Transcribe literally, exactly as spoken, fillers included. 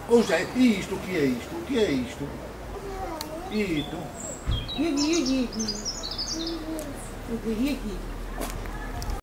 Ô Zé, e isto, o que é isto? O que é isto? E isto? E aqui, e aqui. E aqui.